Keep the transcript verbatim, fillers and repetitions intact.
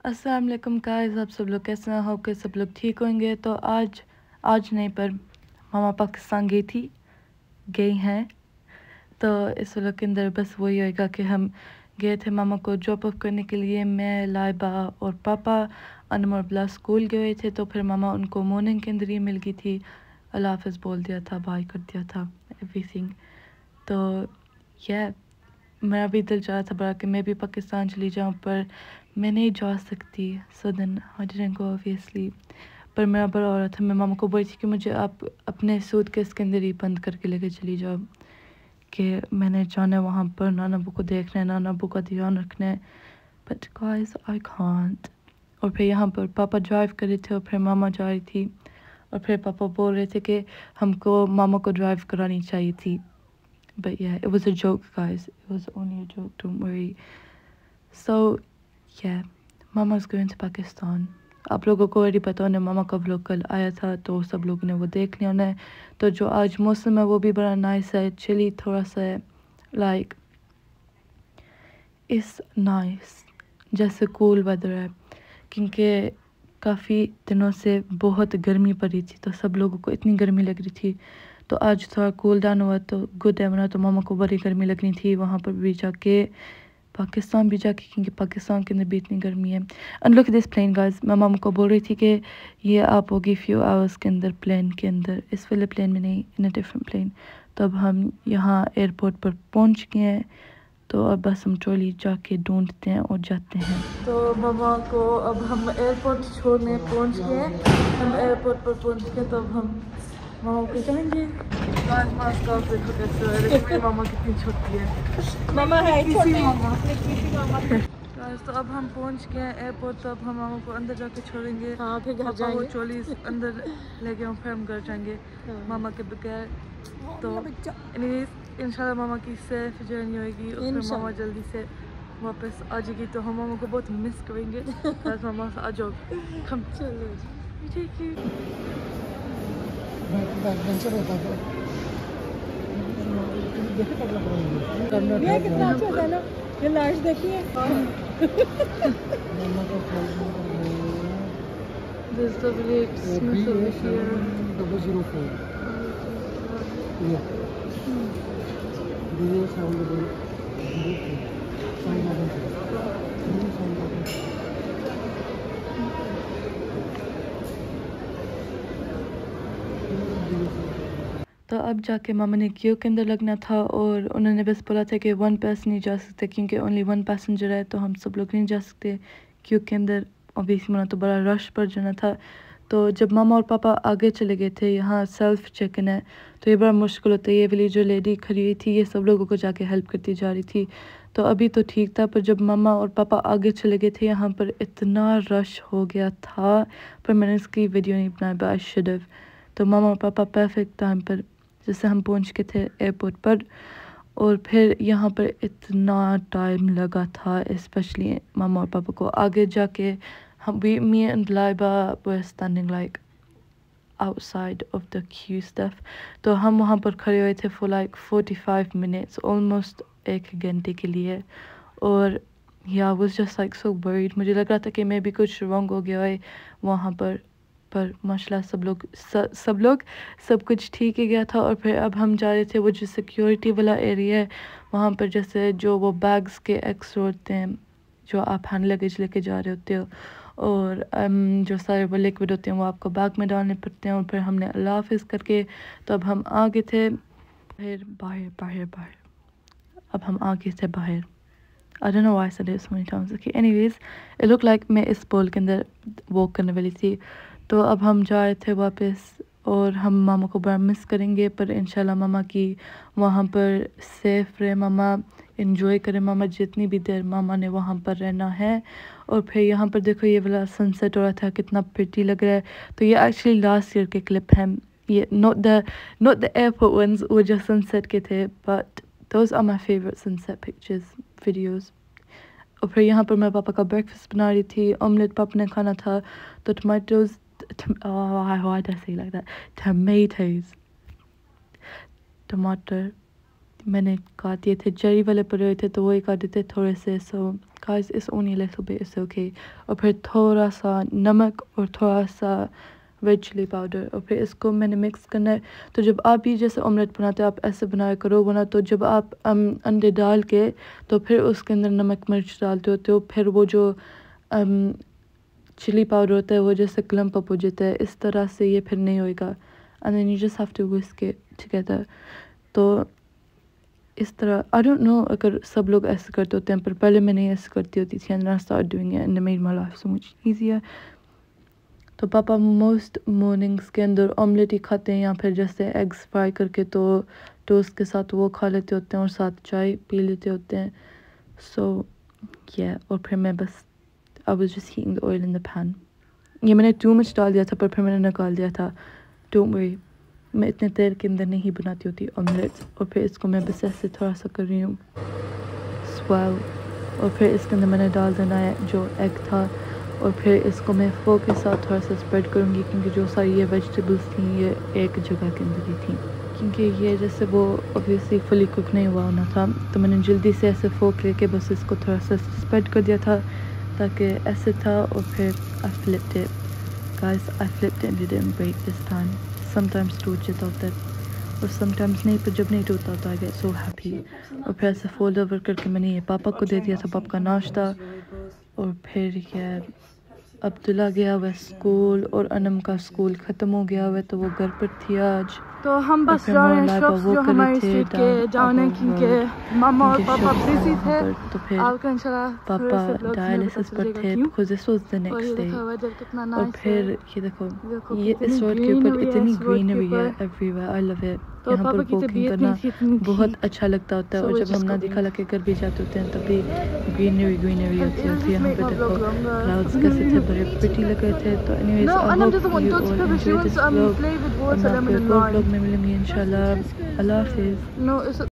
السلام علیکم گائز، آپ سب لوگ کیسے ہیں؟ ہو کہ سب لوگ ٹھیک ہوں گے۔ تو آج آج نہیں پر ماما پاکستان گئی تھی گئی ہیں تو اس وقت کے اندر بس وہی ہوئے گا کہ ہم گئے تھے ماما کو ڈراپ آف کرنے کے لیے۔ میں لائبہ اور پاپا انم اور بلا اسکول گئے ہوئے تھے، تو پھر ماما ان کو مارننگ کے اندر ہی مل گئی تھی، اللہ حافظ بول دیا تھا، بائی کر دیا تھا، ایوری تھنگ۔ تو یہ میرا بھی دل چاہا تھا بڑا کہ میں بھی پاکستان چلی جاؤں، پر میں نہیں جا سکتی، سو دین آئی ڈڈنٹ گو اوبویسلی۔ پر میرا بڑا ہو رہا تھا، میں ماما کو بولی تھی کہ مجھے آپ اپنے سوٹ کیس کے اندر ہی بند کر کے لے کے چلی جاؤ، کہ میں نے جانا ہے وہاں پر، نانا ابو کو دیکھنا ہے، نانا ابو کا دھیان رکھنا ہے، بٹ گائز آئی کانٹ۔ اور پھر یہاں پر پاپا ڈرائیو کر رہے تھے اور پھر ماما جا رہی تھی، اور پھر پاپا بول رہے تھے کہ ہم کو ماما کو ڈرائیو کرانی چاہیے تھی، but yeah, it was a joke guys, it was only a joke, don't worry. So yeah, mama's going to Pakistan. آپ لوگوں کو already پتا ہونا ماما کا vlog کل آیا تھا، تو سب لوگوں نے وہ دیکھ لیا ہونا ہے۔ تو جو آج موسم ہے وہ بھی بڑا نائس ہے، چلی تھوڑا سا ہے، لائک اس نائس، جیسے کول ویدر ہے، کیونکہ کافی دنوں سے بہت گرمی پڑی تھی، تو سب لوگوں کو اتنی گرمی لگ رہی تھی، تو آج تھوڑا کول ڈاؤن ہوا تو گڈ ہے، ورنہ تو ماما کو بڑی گرمی لگنی تھی وہاں پر بھی جا کے، پاکستان بھی جا کے، کیونکہ پاکستان کے اندر بھی اتنی گرمی ہے۔ And look this plane guys, میں ماما کو بول رہی تھی کہ یہ آپ ہوگی فیو آورس کے اندر پلین کے اندر، اس والے پلین میں نہیں، ان اے ڈفرنٹ پلین۔ تو اب ہم یہاں ایئرپورٹ پر پہنچ گئے ہیں، تو اب بس ہم ٹرالی جا کے ڈھونڈتے ہیں اور جاتے ہیں۔ تو ماما کو اب ہم ایئرپورٹ چھوڑنے پہنچ گئے، ہم ایئرپورٹ پر پہنچ گئے، تو اب ہم ماما کو کہیں گے ماسک آف، دیکھو کیسے ہے، دیکھو میری ماما کتنی چھوٹی ہے، ماما ہے چھوٹی ماما۔ تو اب ہم پہنچ گئے ہیں ایئرپورٹ، تو اب ہم ماما کو اندر جا کے چھوڑیں گے، ہاں پھر گھر جائیں گے، چولیز اندر لے کے ہم پھر ہم گھر جائیں گے ماما کے بغیر۔ تو انیویز انشاءاللہ ماما کی سیف جرنی ہوئے گی، اور پھر ماما جلدی سے واپس آ جائے گی، تو ہم ماما کو بہت مس کریں گے۔ ماما سے آ جاؤ، کم چلو ٹھیک ہے۔ کتنا اچھا ہوتا ہے نا یہ لاش دیکھیے، تو اب جا کے ماما نے کیو کے اندر لگنا تھا، اور انہوں نے بس بولا تھا کہ ون پیسن نہیں جا سکتے، کیونکہ اونلی ون پیسنجر ہے، تو ہم سب لوگ نہیں جا سکتے کیو کے اندر، اوبیسلی منہ تو بڑا رش پڑ جانا تھا۔ تو جب ماما اور پاپا آگے چلے گئے تھے، یہاں سیلف چیک ان ہے، تو یہ بڑا مشکل ہوتا ہے، یہ والی جو لیڈی کھڑی ہوئی تھی یہ سب لوگوں کو جا کے ہیلپ کرتی جا رہی تھی، تو ابھی تو ٹھیک تھا، پر جب ماما اور پاپا آگے چلے گئے تھے یہاں پر اتنا رش ہو گیا تھا، پر میں نے اس کی ویڈیو نہیں بنایا، بٹ آئی شوڈ ہیو۔ تو ماما اور پاپا پرفیکٹ ٹائم پر جیسے ہم پہنچ گئے تھے ایئرپورٹ پر، اور پھر یہاں پر اتنا ٹائم لگا تھا، اسپیشلی ماما اور پاپا کو آگے جا کے، ہم بھی me and Laiba were standing like outside of the queue stuff، تو ہم وہاں پر کھڑے ہوئے تھے for like forty five minutes، almost ایک گھنٹے کے لیے، اور yeah I was just like so worried، مجھے لگ رہا تھا کہ میں بھی کچھ رانگ ہو گیا ہے وہاں پر، پر ماشاء اللہ سب لوگ سب لوگ سب کچھ ٹھیک ہی گیا تھا۔ اور پھر اب ہم جا رہے تھے وہ جو سیکیورٹی والا ایریا ہے وہاں پر، جیسے جو وہ بیگز کے ایکس ہوتے ہیں جو آپ ہینڈ لگیج لے کے جا رہے ہوتے ہو، اور جو سارے وہ لیکوڈ ہوتے ہیں وہ آپ کو بیگ میں ڈالنے پڑتے ہیں، اور پھر ہم نے اللہ حافظ کر کے تو اب ہم آگے تھے باہر باہر باہر باہر اب ہم آگے تھے باہر۔ I don't know why I said it so many times. Okay, anyways, it looked like میں اس پول کے اندر واک کرنے والی تھی، تو اب ہم جا رہے تھے واپس، اور ہم ماما کو بڑا مس کریں گے، پر انشاءاللہ ماما کی وہاں پر سیف رہے، ماما انجوائے کرے، ماما جتنی بھی دیر ماما نے وہاں پر رہنا ہے۔ اور پھر یہاں پر دیکھو یہ والا سن سیٹ ہو رہا تھا، کتنا پریٹی لگ رہا ہے، تو یہ ایکچولی لاسٹ ایئر کے کلپ ہیں، یہ not the not the airport ones, وہ جو سن سیٹ کے تھے، but those are my favourite sunset pictures videos. اور پھر یہاں پر میں پاپا کا بریکفاسٹ بنا رہی تھی، آملیٹ پاپا نے کھانا تھا، تو ٹماٹوز ٹماٹرز ٹماٹر میں نے کاٹ دیے تھے. چیری والے پڑے ہوئے تھے تو وہی کاٹ دیتے تھوڑے سے. سو guys it's only a little bit, it's okay. اور پھر تھوڑا سا نمک اور تھوڑا سا ریڈ چلی پاؤڈر, اور پھر اس کو میں نے مکس کرنا ہے. تو جب آپ بھی جیسے آملیٹ بناتے ہو آپ ایسے بنایا کرو, ورنہ تو جب آپ انڈے ڈال کے تو پھر اس کے اندر نمک مرچ ڈالتے ہوتے ہو, پھر وہ جو چلی پاؤڈر ہوتا ہے وہ جیسے کلمپ اپ ہو جاتا ہے. اس طرح سے یہ پھر نہیں ہوئے گا. And then you just have to whisk it together. تو اس طرح I don't know اگر سب لوگ ایسے کرتے ہوتے ہیں, پر پہلے میں نہیں ایسے کرتی ہوتی تھی. And then I started doing it and it made my life so much easier. تو پاپا موسٹ مارننگس کے اندر آملیٹ ہی کھاتے ہیں, یا پھر جیسے ایگز فرائی کر کے تو ٹوسٹ کے ساتھ وہ کھا لیتے ہوتے ہیں اور ساتھ چائے پی لیتے ہوتے ہیں. سو yeah, اور پھر میں بس I was just heating the oil in the pan. یہ میں نے too much ڈال دیا تھا پر پھر میں نے نکال دیا تھا. Don't worry, میں اتنے تیل کے اندر نہیں بناتی ہوتی آملیٹ. اور پھر اس کو میں بس ایسے تھوڑا سا کر رہی ہوں سویل, اور پھر اس کے اندر میں نے ڈال دینا ہے جو ایگ تھا, اور پھر اس کو میں فورک کے ساتھ تھوڑا سا اسپریڈ کروں گی, کیونکہ جو ساری یہ ویجیٹیبلس تھیں یہ ایک جگہ کے اندر ہی تھیں, کیونکہ یہ جیسے وہ اوبویسلی فلی کوک نہیں ہوا ہونا تھا. تو میں نے جلدی سے ایسے فورک لے کے بس اس کو تھوڑا سا اسپریڈ کر دیا تھا تاکہ ایسے تھا. اور پھر I flipped it. Guys, I flipped it and it didn't break this time. Sometimes ٹوٹ جاتا ہوتا ہے اور sometimes نہیں, پر جب نہیں ٹوٹتا ہوتا I get so happy. اور پھر ایسے فولڈ اوور کر کے میں نے یہ پاپا کو دے دیا تھا, پاپا کا ناشتہ. اور پھر یہ عبداللہ گیا ہوا اسکول اور انم کا اسکول ختم ہو گیا ہوا, تو وہ گھر پر تھی آج. تو ہم بس جا رہے ہیں شخص جو ہماری اسٹریٹ کے جانے, کیونکہ ماما اور پاپا بزی تھے. تو پھر پاپا ڈائلسس پر تھے because this was the next day. اور پھر یہ دیکھو یہ اس روڈ کے اوپر اتنی گرینری ہے everywhere. I love it. یہاں پر واکنگ کرنا بہت اچھا لگتا ہوتا ہے, اور جب ہم نادی خالہ کے گھر بھی جاتے ہوتے ہیں تب بھی گرینری گرینری ہوتی ہوتی ہے. یہاں پہ دیکھو کلاؤڈس کیسے تھے, بڑے پریٹی لگ رہے تھے. تو anyways I hope you all enjoy this vlog, اور میں آپ کو ایک اور vlog میں ملیں گی انشاءاللہ. اللہ حافظ.